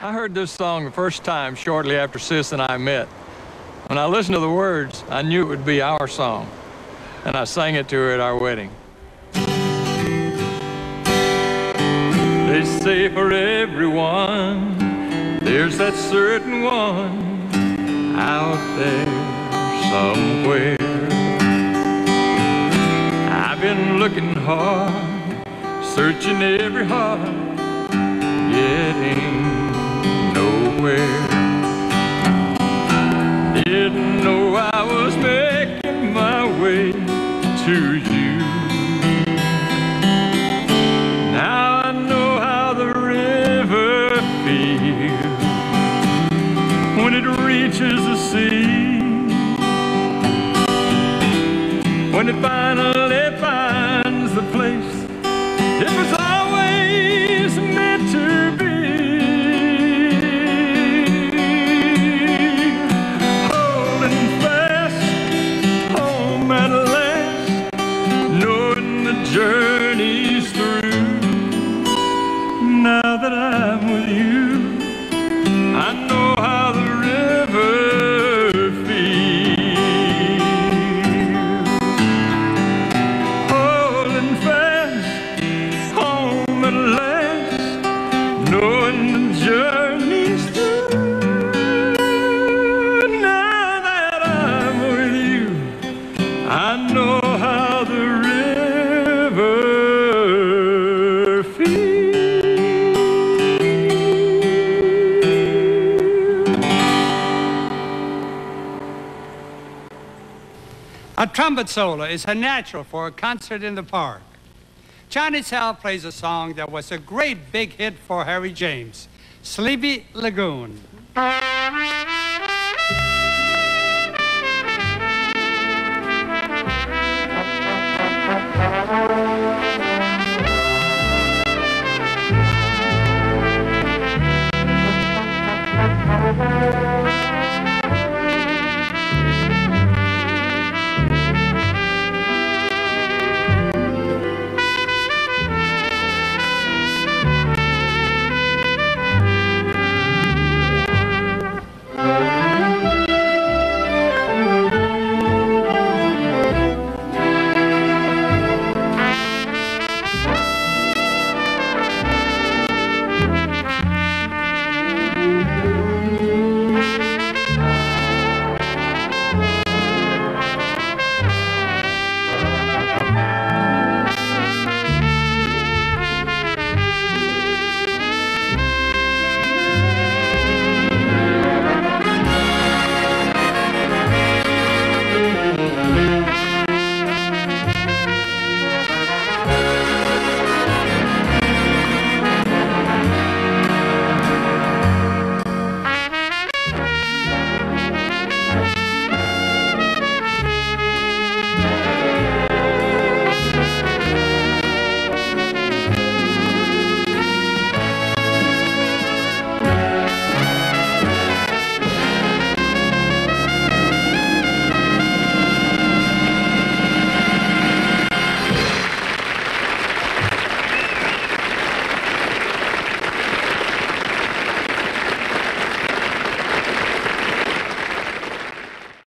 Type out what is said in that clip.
I heard this song the first time shortly after Sis and I met. When I listened to the words, I knew it would be our song, and I sang it to her at our wedding. They say for everyone, there's that certain one out there somewhere. I've been looking hard, searching every heart, getting nowhere. Didn't know I was making my way to you. Now I know how the river feels when it reaches the sea, when it finally finds the place it was always meant to be. Holding fast home at last, knowing the journey's through. Now that I'm with you, I know how the river feels. Holding fast home at last, knowing the journey's through. Now that I'm with you, I know how the river feels. A trumpet solo is a natural for a concert in the park. Johnny Zell plays a song that was a great big hit for Harry James, Sleepy Lagoon.